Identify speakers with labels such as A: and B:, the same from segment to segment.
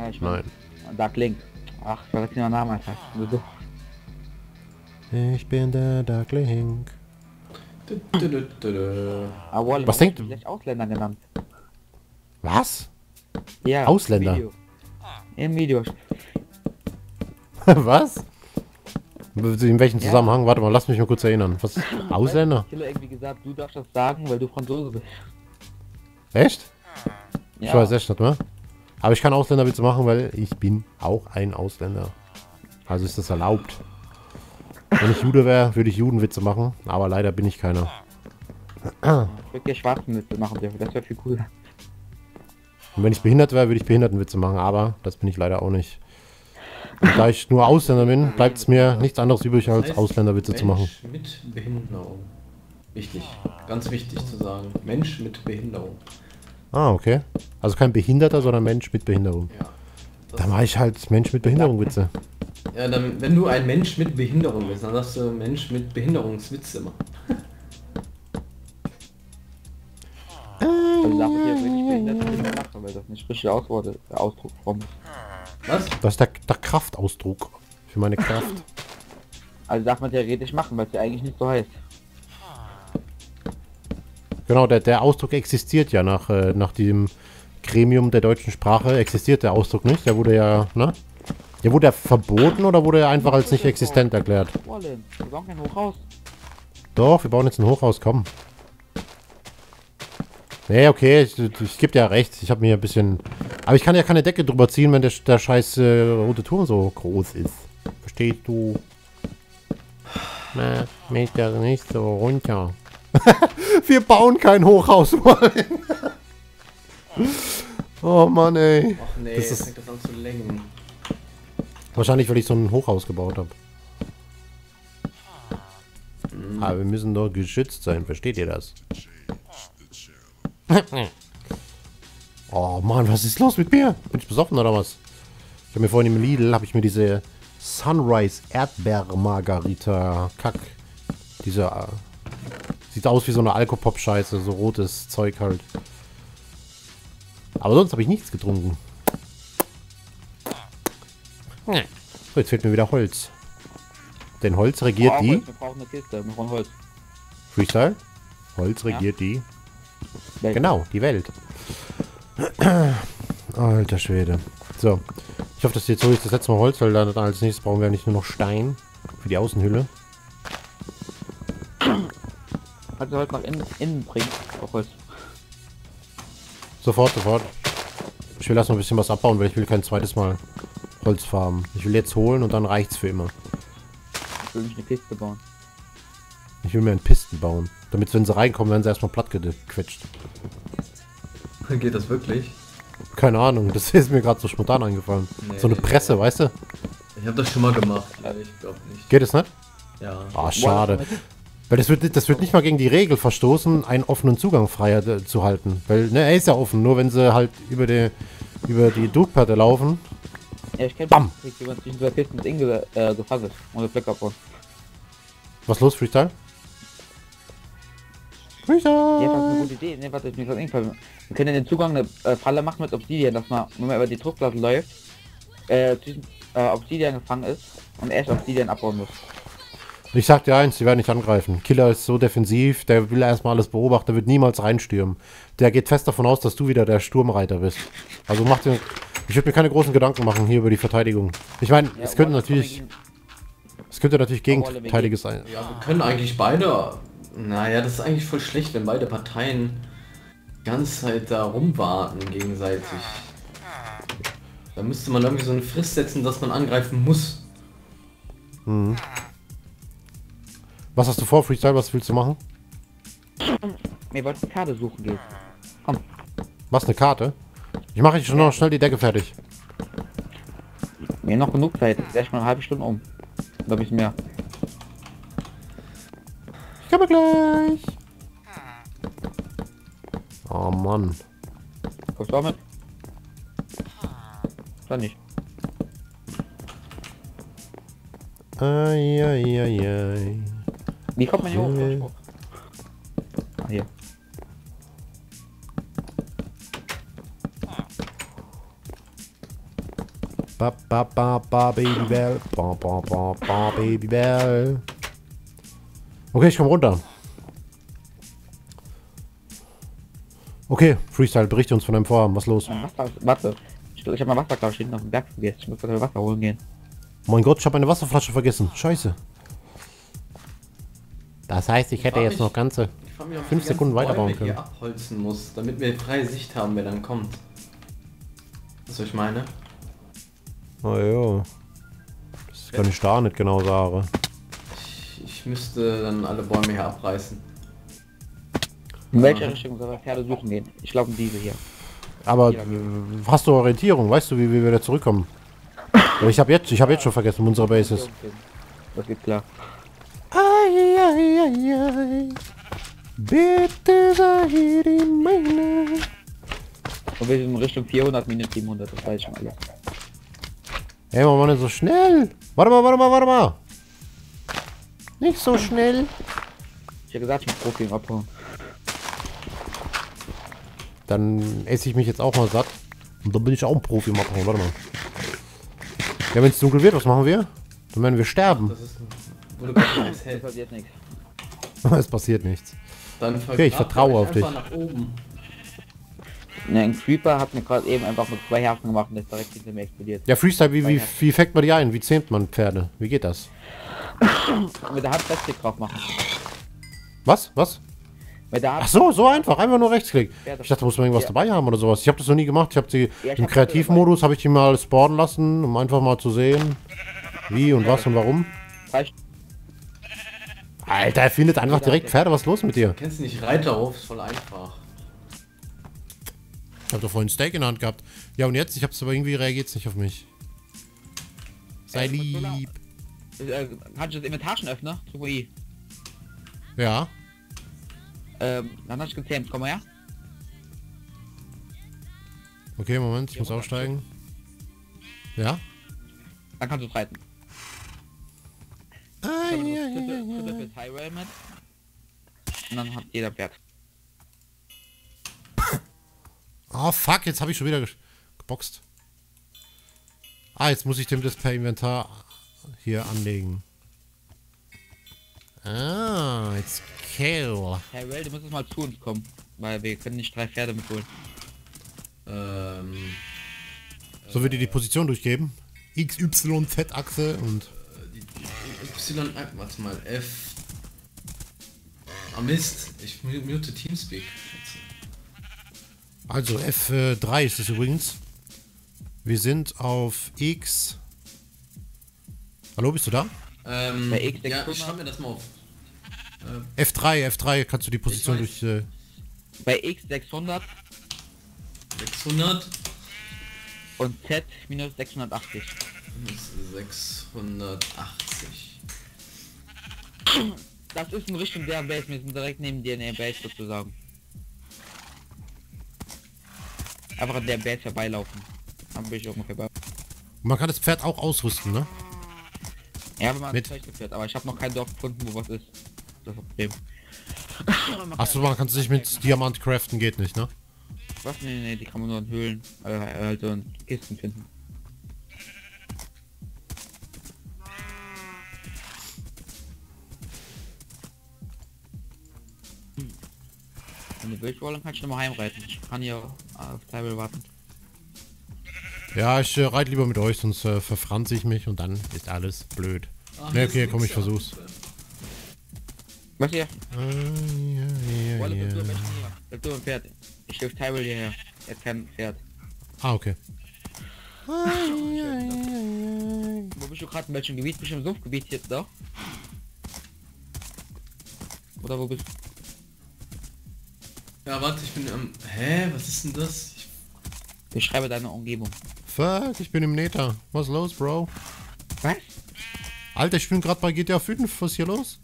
A: Ja, ich
B: Nein.
A: Dark Link. Ach, ich vergesse den Namen einfach. So.
B: Ich bin der Dark Link.
A: Aber Wally,
B: Was
A: warum
B: denkt-
A: hast du mich Ausländer genannt?
B: Was?
A: Ja.
B: Ausländer?
A: Video. Im Video.
B: Was? In welchem
A: Ja.
B: Zusammenhang? Warte mal, lass mich mal kurz erinnern. Was? Ausländer?
A: Ich habe irgendwie gesagt, du darfst das sagen, weil du Franzose bist.
B: Echt?
A: Ja.
B: Ich weiß echt nicht mehr. Aber ich kann Ausländerwitze machen, weil ich bin auch ein Ausländer. Also ist das erlaubt. Wenn ich Jude wäre, würde ich Judenwitze machen. Aber leider bin ich keiner.
A: Ich würde dir schwarzen Witze machen dürfen, das wäre viel cooler.
B: Und wenn ich behindert wäre, würde ich Behindertenwitze machen. Aber das bin ich leider auch nicht. Und da ich nur Ausländer bin, bleibt es mir nichts anderes übrig, als Ausländerwitze zu machen.
C: Mensch mit Behinderung. Wichtig. Ganz wichtig zu sagen. Mensch mit Behinderung.
B: Ah, okay. Also kein Behinderter, sondern Mensch mit Behinderung.
C: Ja.
B: Da mache ich halt Mensch mit Behinderung Witze.
C: Ja, dann, wenn du ein Mensch mit Behinderung bist, dann darfst du Mensch mit Behinderungswitze machen.
A: Also darf ich hier wirklich behinderte Kinder lachen, weil das nicht richtig Ausdruck vom.
C: Was?
B: Das ist der Kraftausdruck für meine Kraft.
A: Also darf man theoretisch machen, weil es ja eigentlich nicht so heißt.
B: Genau, der Ausdruck existiert ja nach dem Gremium der deutschen Sprache. Existiert der Ausdruck nicht. Der wurde ja, ne? Der wurde ja verboten oder wurde er einfach als nicht existent erklärt?
A: Wollen, wir bauen kein Hochhaus.
B: Doch, wir bauen jetzt ein Hochhaus, komm. Nee, okay, ich gebe dir ja recht. Ich habe mir ein bisschen... Aber ich kann ja keine Decke drüber ziehen, wenn der scheiß rote Turm so groß ist. Verstehst du? Na, mich das nicht so runter. Wir bauen kein Hochhaus, Mann. Oh Mann, ey.
C: Ach nee,
B: Das
C: jetzt
B: ist-
C: fängt das an zu lenken.
B: Wahrscheinlich, weil ich so ein Hochhaus gebaut habe. Aber wir müssen doch geschützt sein, versteht ihr das? Oh Mann, was ist los mit mir? Bin ich besoffen oder was? Ich habe mir vorhin im Lidl, habe ich mir diese Sunrise Erdbeer-Margarita Kack. Diese, sieht aus wie so eine Alkopop-Scheiße, so rotes Zeug halt. Aber sonst habe ich nichts getrunken. So, jetzt fehlt mir wieder Holz. Denn Holz regiert
A: Oh,
B: die...
A: Holz, wir brauchen eine Kiste, wir brauchen Holz.
B: Freestyle? Holz regiert die...
A: Welt.
B: Genau, die Welt. Alter Schwede. So. Ich hoffe, dass jetzt so ist das letzte Mal Holz, weil dann als nächstes brauchen wir nicht nur noch Stein für die Außenhülle.
A: Kannst du Holz nach innen bringen? Auch Holz.
B: Sofort, sofort. Ich will erst noch ein bisschen was abbauen, weil ich will kein zweites Mal Holz farmen. Ich will jetzt holen und dann reicht's für immer.
A: Ich will nicht eine Kiste bauen.
B: Ich will mir einen Pisten bauen. Damit, wenn sie reinkommen, werden sie erstmal platt gequetscht.
C: Geht das wirklich?
B: Keine Ahnung, das ist mir gerade so spontan eingefallen.
C: Nee.
B: So eine Presse, weißt du?
C: Ich habe das schon mal gemacht. Ja, ich glaube nicht.
B: Geht es nicht?
C: Ja.
B: Ah, schade. Weil das wird nicht mal gegen die Regel verstoßen, einen offenen Zugang frei zu halten. Weil, ne, er ist ja offen, nur wenn sie halt über die Druckplatte laufen.
A: Ja, ich kenne
B: Bam.
A: wie man zwischen zwei Kisten ins gefangen ist. Ohne Fleck abbauen.
B: Was los, Freestyle?
A: Ja, das ist eine
B: Freestyle!
A: gute Idee. Ne, warte, ich mir gerade eingefallen. Wir können den Zugang eine Falle machen mit Obsidian, dass man, wenn man über die Druckplatte läuft, zwischen Obsidian gefangen ist und erst Obsidian abbauen muss.
B: Ich sag dir eins, die werden nicht angreifen. Killer ist so defensiv, der will erstmal alles beobachten, der wird niemals reinstürmen. Der geht fest davon aus, dass du wieder der Sturmreiter bist. Also mach dir... Ich würde mir keine großen Gedanken machen hier über die Verteidigung. Ich meine,
A: Ja,
B: es könnte
A: Walle
B: natürlich...
A: gegen-
B: Es könnte natürlich
A: Walle
B: Gegenteiliges sein.
C: Ja, wir können eigentlich beide... Naja, das ist eigentlich voll schlecht, wenn beide Parteien die ganze Zeit da rumwarten gegenseitig. Da müsste man irgendwie so eine Frist setzen, dass man angreifen muss.
B: Mhm. Was hast du vor, Freestyle? Was willst du machen?
A: Wir wollten eine Karte suchen gehen. Komm.
B: Was, eine Karte? Ich mache schon noch schnell die Decke fertig.
A: Wir haben noch genug Zeit. Gleich mal eine halbe Stunde um. Oder ein bisschen mehr.
B: Ich komme gleich. Oh Mann.
A: Kommst du auch mit? Dann nicht.
B: Eieiei.
A: Wie kommt man hier hoch? Ah, hier.
B: Ba, ba, ba, ba, Babybel. Ba, ba, ba, ba, Babybel. Okay, ich komm runter. Okay, Freestyle, berichte uns von deinem Vorhaben. Was los?
A: Wasser, warte. Ich habe mein Wasserglas hinten auf dem Berg vergessen. Ich muss gerade Wasser holen gehen.
B: Mein Gott, ich habe meine Wasserflasche vergessen. Scheiße. Das heißt, ich hätte jetzt noch ganze
C: Ich frag mich, ob ich
B: 5
C: die
B: Sekunden
C: ganzen
B: weiterbauen
C: Bäume hier
B: können.
C: abholzen muss, damit wir freie Sicht haben, wer dann kommt. Was ich meine?
B: Oh ja. Das kann ich da nicht genau sagen.
C: Ich müsste dann alle Bäume hier abreißen.
A: In welche Richtung soll wir Pferde suchen gehen? Ich glaube in diese hier.
B: Aber hast du Orientierung? Weißt du, wie wir wieder zurückkommen? Aber ich habe jetzt schon vergessen, wo unsere Base ist.
A: Das geht klar.
B: Ai, ai, ai, ai. Bitte sei die meine.
A: Und wir sind in Richtung 400 minus 700, das weiß ich schon alles.
B: Ey, mach nicht so schnell. Warte mal. Nicht so schnell.
A: Ich habe gesagt, ich muss Profi abhauen.
B: Dann esse ich mich jetzt auch mal satt. Und dann bin ich auch ein Profi im Abhauen. Warte mal. Ja, wenn es dunkel wird, was machen wir? Dann werden wir sterben.
C: Das ist wo du gerade alles
A: Das
C: hältst.
A: passiert nichts.
B: Es passiert nichts.
C: Dann
B: Okay, ich vertraue auf dich.
C: Nach oben.
A: Ne, ein Creeper hat mir gerade eben einfach mit 2 Herzen gemacht und ist direkt hinter mir explodiert.
B: Ja, Freestyle, wie fängt man die ein? Wie zähmt man Pferde? Wie geht das?
A: Mit der Hand Rechtsklick drauf machen.
B: Was?
A: Mit der Hand.
B: Ach so einfach nur Rechtsklick.
A: Ja, das-
B: Ich dachte, da muss man irgendwas
A: ja.
B: dabei haben oder sowas. Ich habe das noch nie gemacht. Ich habe sie
A: Ja, ich
B: im
A: hab
B: Kreativmodus habe ich die mal spawnen lassen, um einfach mal zu sehen, wie und was und warum.
A: Reicht.
B: Alter, er findet einfach direkt Pferde. Was ist los mit dir?
C: Kennst du nicht Reiterhof? Ist voll einfach.
B: Ich habe doch vorhin ein Steak in der Hand gehabt. Ja und jetzt? Ich hab's aber irgendwie reagiert's nicht auf mich. Sei lieb.
A: Kannst du das Inventar schon öffnen? Drück I.
B: Ja.
A: Dann hast du gezähmt, komm mal her.
B: Okay, Moment, ich muss aussteigen. Ja.
A: Dann kannst du es reiten. Tritt Highway mit. Und dann hat jeder Pferd.
B: Oh fuck, jetzt habe ich schon wieder geboxt. Ah, jetzt muss ich dem das per Inventar hier anlegen. Ah, it's kill.
A: Herr Well, du musst jetzt mal zu uns kommen. Weil wir können nicht 3 Pferde mitholen.
B: So wird dir die Position durchgeben. X, Y, Z Achse und
C: Y, warte mal, F. Ah Mist, ich mute Teamspeak.
B: also F3 ist es übrigens. Wir sind auf X. Hallo, bist du da?
A: Bei X
C: Ja, ich schreib mir das mal auf.
B: F3 kannst du die Position
C: Ich
B: durch.
A: Bei X 600
C: 600
A: und Z minus 680.
C: minus 680.
A: Das ist in Richtung der Base, wir sind direkt neben der Base sozusagen. Einfach an der Base vorbeilaufen. Dann bin ich ungefähr bei.
B: Man kann das Pferd auch ausrüsten, ne?
A: Ja, wenn man
B: Mit?
A: Zeichen fährt, aber ich habe noch kein Dorf gefunden, wo was ist. Das ist das Problem.
B: Achso, man kann sich mit Diamant craften, geht nicht, ne?
A: Was? Nee, die kann man nur in Höhlen, also in Kisten finden. Wenn du willst, wollen, kannst du mal heimreiten. Ich kann hier auf Table warten.
B: Ja, ich reite lieber mit euch, sonst verfranze ich mich und dann ist alles blöd.
C: Ah,
B: Ne,
C: hier
B: okay,
C: ist
B: komm, ich
C: nix,
B: versuch's.
A: Was hier?
B: Ja.
A: Wolle, bleib du am besten hier. Bleib du im Pferd. Ich hilf Table hierher. Er hat kein Pferd.
B: Ah, okay.
A: Wo bist du gerade? In welchem Gebiet? Bist du im Sumpfgebiet jetzt doch? Oder wo bist du?
C: Ja, warte, ich bin am... Hä? Was ist denn das?
A: Beschreibe deine Umgebung.
B: Fuck, ich bin im Neta. Was ist los, Bro?
A: Was?
B: Alter, ich bin gerade bei GTA 5. Was ist hier los?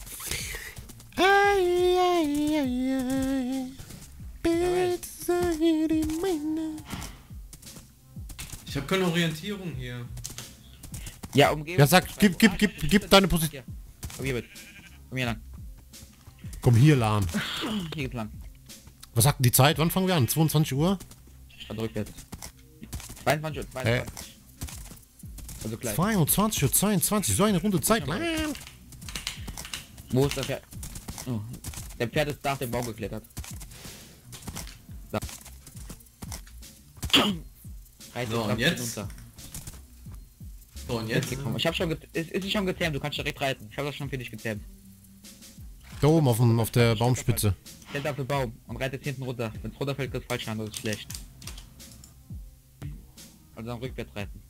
C: Ich habe keine Orientierung hier.
A: Ja, Umgebung.
B: Ja, sag, gib deine Position.
A: Komm hier mit. Komm hier lang.
B: Komm hier, Lan.
A: Hier geht's lang.
B: Was sagt denn die Zeit? Wann fangen wir an? 22 Uhr?
A: Stand rückwärts. 22 und 22. Also gleich.
B: 22:22, so eine Runde Zeit.
A: Wo ist das Pferd? Oh. Der Pferd ist nach dem Baum geklettert. Da.
C: So, und jetzt?
A: Runter.
C: So, und jetzt?
A: Ich hab schon ist schon gezähmt, du kannst direkt reiten. Ich habe das schon für dich gezähmt.
B: Da oben auf der Baumspitze.
A: Kletter auf den Baum und reitet hinten runter. Wenn es runterfällt, kriegst du falsch an, das ist schlecht. Also dann rückwärts reiten.